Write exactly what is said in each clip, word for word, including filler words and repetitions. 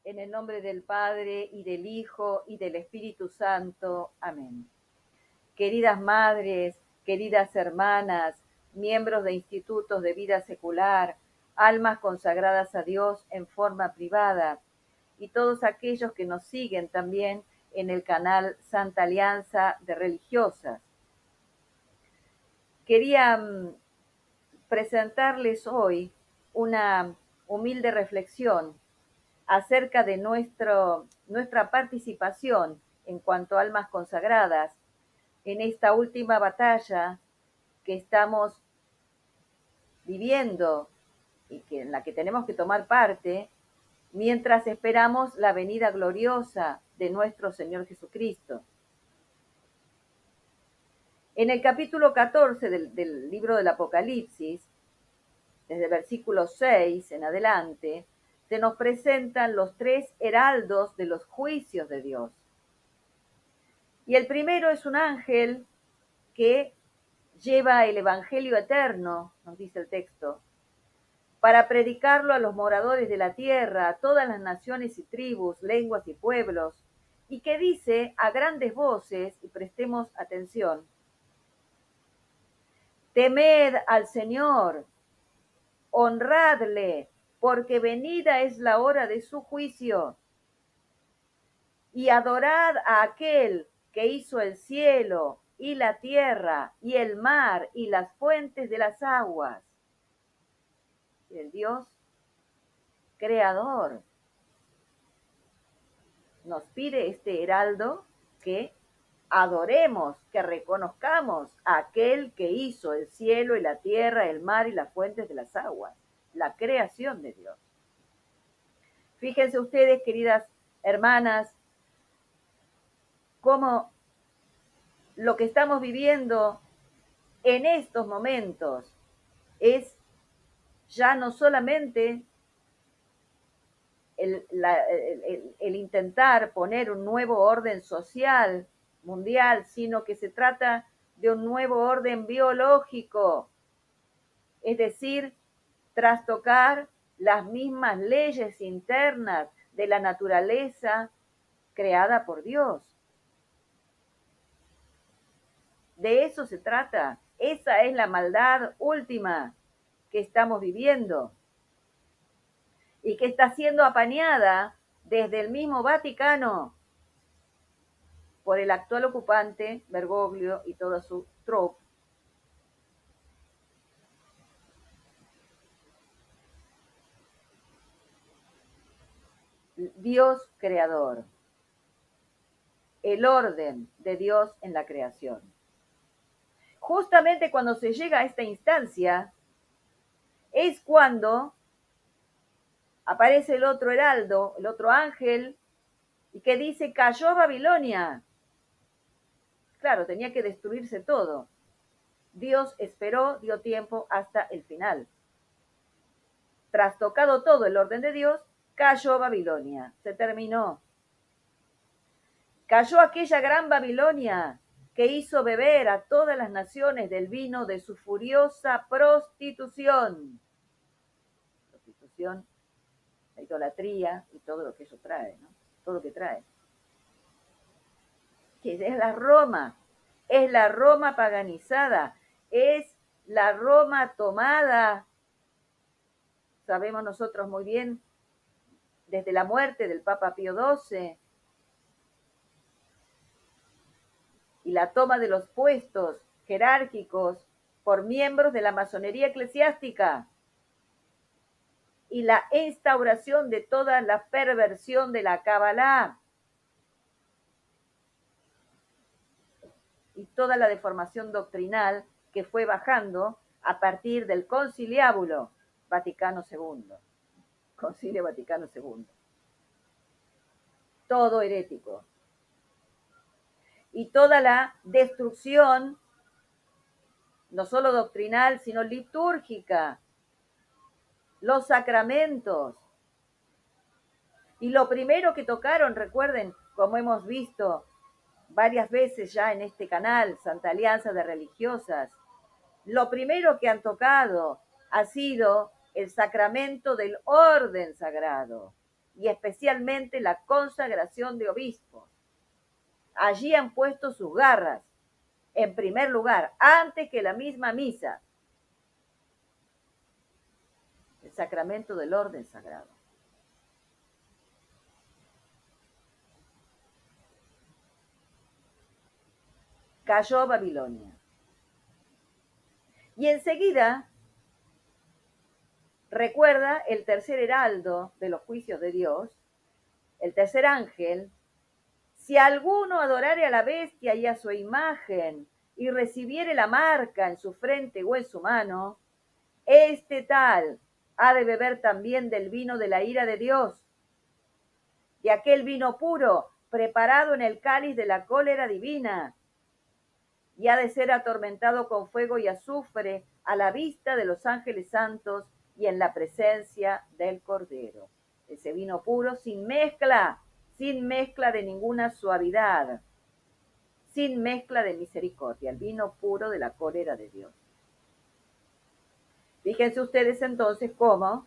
En el nombre del Padre, y del Hijo, y del Espíritu Santo. Amén. Queridas madres, queridas hermanas, miembros de institutos de vida secular, almas consagradas a Dios en forma privada, y todos aquellos que nos siguen también en el canal Santa Alianza de Religiosas. Quería mm, presentarles hoy una humilde reflexión acerca de nuestro, nuestra participación en cuanto a almas consagradas en esta última batalla que estamos viviendo y que, en la que tenemos que tomar parte mientras esperamos la venida gloriosa de nuestro Señor Jesucristo. En el capítulo catorce del, del libro del Apocalipsis, desde el versículo seis en adelante, se nos presentan los tres heraldos de los juicios de Dios. Y el primero es un ángel que lleva el evangelio eterno, nos dice el texto, para predicarlo a los moradores de la tierra, a todas las naciones y tribus, lenguas y pueblos, y que dice a grandes voces, y prestemos atención: temed al Señor, honradle, porque venida es la hora de su juicio, y adorad a aquel que hizo el cielo y la tierra y el mar y las fuentes de las aguas. El Dios creador nos pide este heraldo que adoremos, que reconozcamos a aquel que hizo el cielo y la tierra, el mar y las fuentes de las aguas, la creación de Dios. Fíjense ustedes, queridas hermanas, cómo lo que estamos viviendo en estos momentos es ya no solamente el, la, el, el intentar poner un nuevo orden social mundial, sino que se trata de un nuevo orden biológico, es decir, trastocar las mismas leyes internas de la naturaleza creada por Dios. De eso se trata. Esa es la maldad última que estamos viviendo y que está siendo apañada desde el mismo Vaticano por el actual ocupante, Bergoglio, y toda su tropa. Dios creador, el orden de Dios en la creación. Justamente cuando se llega a esta instancia, es cuando aparece el otro heraldo, el otro ángel, y que dice: cayó Babilonia. Claro, tenía que destruirse todo. Dios esperó, dio tiempo hasta el final. Trastocado todo el orden de Dios, cayó Babilonia. Se terminó. Cayó aquella gran Babilonia que hizo beber a todas las naciones del vino de su furiosa prostitución. Prostitución, la idolatría y todo lo que eso trae, ¿no? Todo lo que trae. Que es la Roma, es la Roma paganizada, es la Roma tomada, sabemos nosotros muy bien, desde la muerte del Papa Pío doce y la toma de los puestos jerárquicos por miembros de la masonería eclesiástica y la instauración de toda la perversión de la Cabalá y toda la deformación doctrinal que fue bajando a partir del Conciliábulo Vaticano segundo. Concilio Vaticano segundo. Todo herético. Y toda la destrucción, no solo doctrinal, sino litúrgica, los sacramentos. Y lo primero que tocaron, recuerden, como hemos visto varias veces ya en este canal, Santa Alianza de Religiosas, lo primero que han tocado ha sido el sacramento del orden sagrado, y especialmente la consagración de obispos. Allí han puesto sus garras, en primer lugar, antes que la misma misa, el sacramento del orden sagrado. Cayó Babilonia. Y enseguida recuerda el tercer heraldo de los juicios de Dios, el tercer ángel: si alguno adorare a la bestia y a su imagen y recibiere la marca en su frente o en su mano, este tal ha de beber también del vino de la ira de Dios, de aquel vino puro preparado en el cáliz de la cólera divina, y ha de ser atormentado con fuego y azufre a la vista de los ángeles santos y en la presencia del Cordero. Ese vino puro sin mezcla, sin mezcla de ninguna suavidad, sin mezcla de misericordia, el vino puro de la cólera de Dios. Fíjense ustedes entonces cómo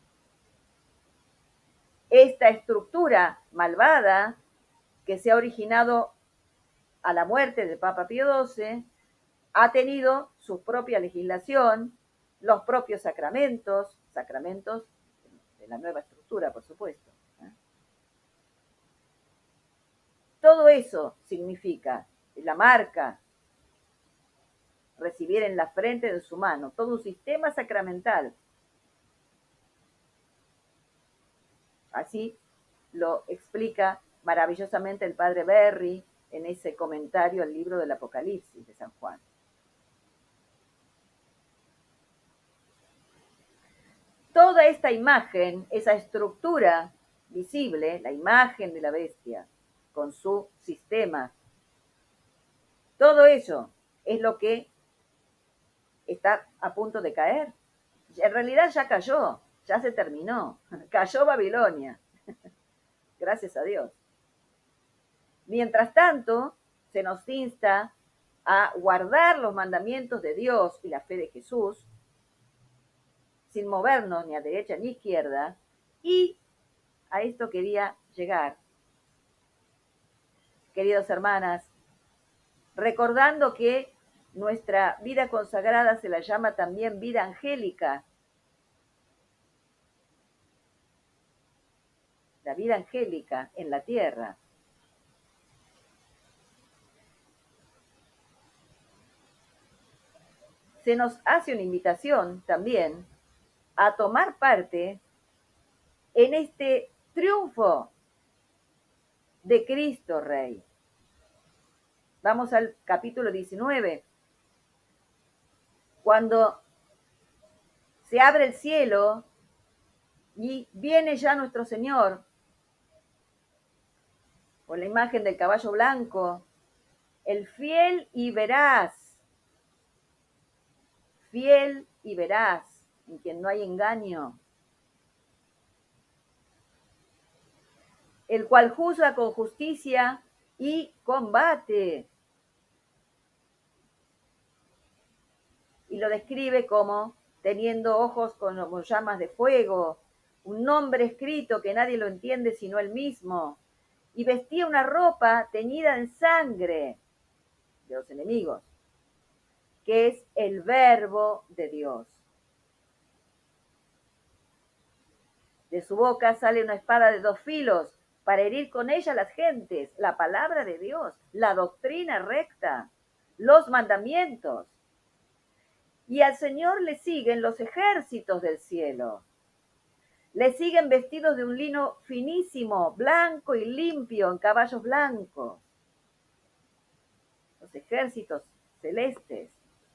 esta estructura malvada que se ha originado a la muerte del Papa Pío doce ha tenido su propia legislación, los propios sacramentos, sacramentos de la nueva estructura, por supuesto. Todo eso significa la marca, recibir en la frente de su mano, todo un sistema sacramental. Así lo explica maravillosamente el padre Berry en ese comentario al libro del Apocalipsis de San Juan. Toda esta imagen, esa estructura visible, la imagen de la bestia, con su sistema, todo eso es lo que está a punto de caer. En realidad ya cayó, ya se terminó, cayó Babilonia, gracias a Dios. Mientras tanto, se nos insta a guardar los mandamientos de Dios y la fe de Jesús, sin movernos ni a derecha ni a izquierda, y a esto quería llegar, queridos hermanas, recordando que nuestra vida consagrada se la llama también vida angélica. La vida angélica en la tierra. Se nos hace una invitación también a tomar parte en este triunfo de Cristo Rey. Vamos al capítulo diecinueve. Cuando se abre el cielo y viene ya nuestro Señor con la imagen del caballo blanco, el fiel y veraz, fiel y veraz, en quien no hay engaño, el cual juzga con justicia y combate. Y lo describe como teniendo ojos como llamas de fuego, un nombre escrito que nadie lo entiende sino él mismo, y vestía una ropa teñida en sangre de los enemigos, que es el verbo de Dios. De su boca sale una espada de dos filos para herir con ella a las gentes, la palabra de Dios, la doctrina recta, los mandamientos. Y al Señor le siguen los ejércitos del cielo. Le siguen vestidos de un lino finísimo, blanco y limpio, en caballos blancos. Los ejércitos celestes.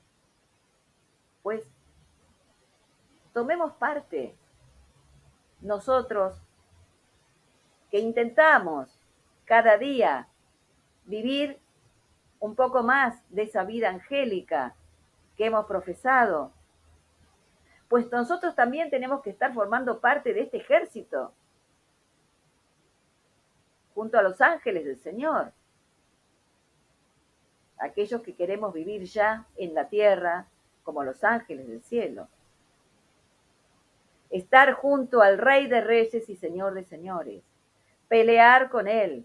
Pues tomemos parte nosotros que intentamos cada día vivir un poco más de esa vida angélica que hemos profesado, pues nosotros también tenemos que estar formando parte de este ejército, junto a los ángeles del Señor, aquellos que queremos vivir ya en la tierra como los ángeles del cielo. estar junto al Rey de Reyes y Señor de Señores, pelear con Él,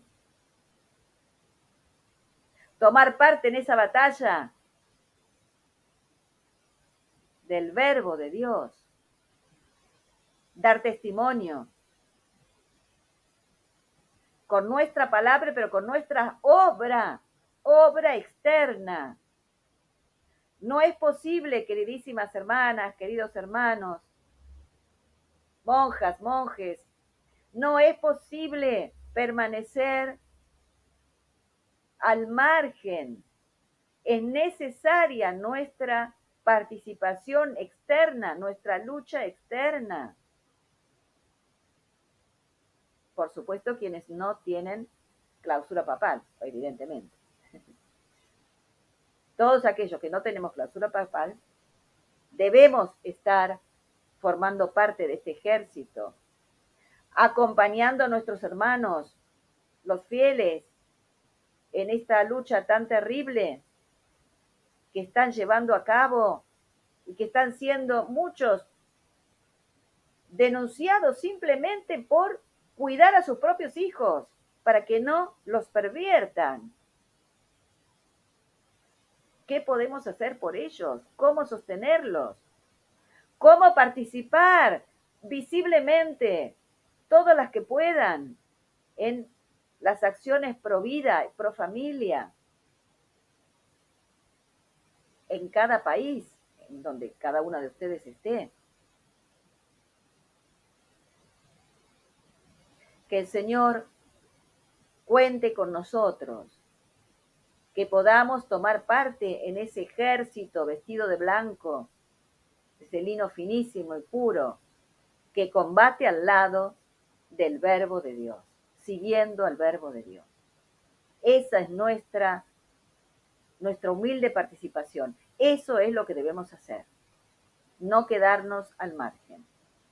tomar parte en esa batalla del verbo de Dios, dar testimonio con nuestra palabra, pero con nuestra obra, obra externa. No es posible, queridísimas hermanas, queridos hermanos, monjas, monjes, no es posible permanecer al margen. Es necesaria nuestra participación externa, nuestra lucha externa. Por supuesto, quienes no tienen clausura papal, evidentemente. Todos aquellos que no tenemos clausura papal, debemos estar formando parte de este ejército, acompañando a nuestros hermanos, los fieles, en esta lucha tan terrible que están llevando a cabo y que están siendo muchos denunciados simplemente por cuidar a sus propios hijos, para que no los perviertan. ¿Qué podemos hacer por ellos? ¿Cómo sostenerlos? ¿Cómo participar visiblemente, todas las que puedan, en las acciones pro vida, pro familia, en cada país, en donde cada una de ustedes esté? Que el Señor cuente con nosotros, que podamos tomar parte en ese ejército vestido de blanco, ese lino finísimo y puro, que combate al lado del verbo de Dios, siguiendo al verbo de Dios. Esa es nuestra, nuestra humilde participación. Eso es lo que debemos hacer, no quedarnos al margen.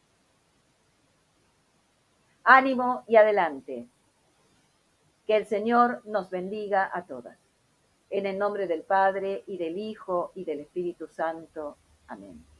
Ánimo y adelante. Que el Señor nos bendiga a todas. En el nombre del Padre, y del Hijo, y del Espíritu Santo. Amén.